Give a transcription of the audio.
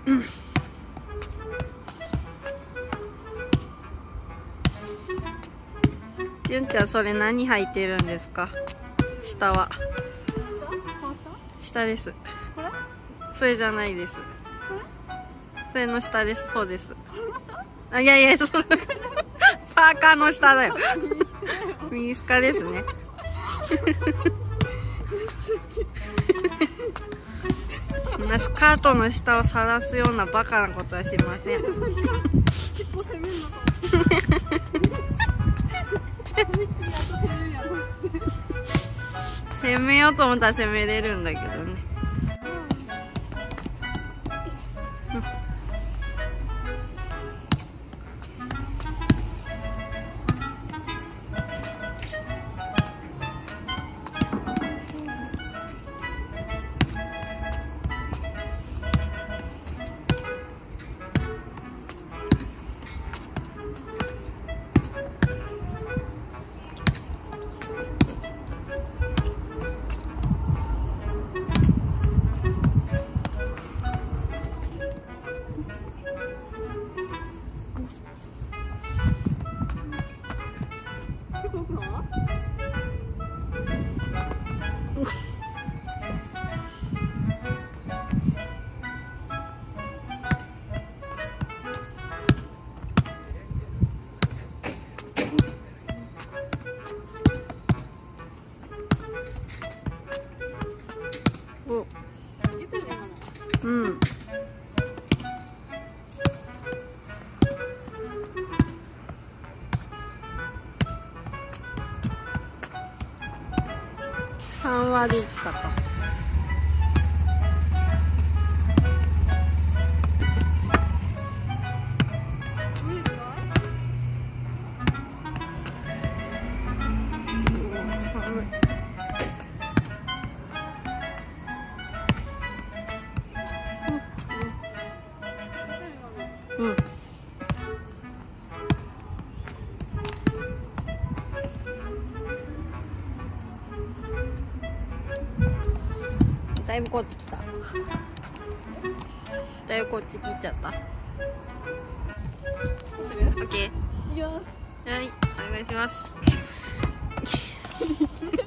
うん。じゅんちゃん、それ何履いてるんですか？下は。下です。それじゃないです。それの下です。そうです。あ、いやいや、パーカーの下だよ。ミニスカですね。そんなスカートの下を晒すようなバカなことはしません。攻めようと思ったら攻めれるんだけどね。うん。3割いったか。うん。だいぶこっち来た。だいぶこっち来ちゃった。オッケー。はい、お願いします。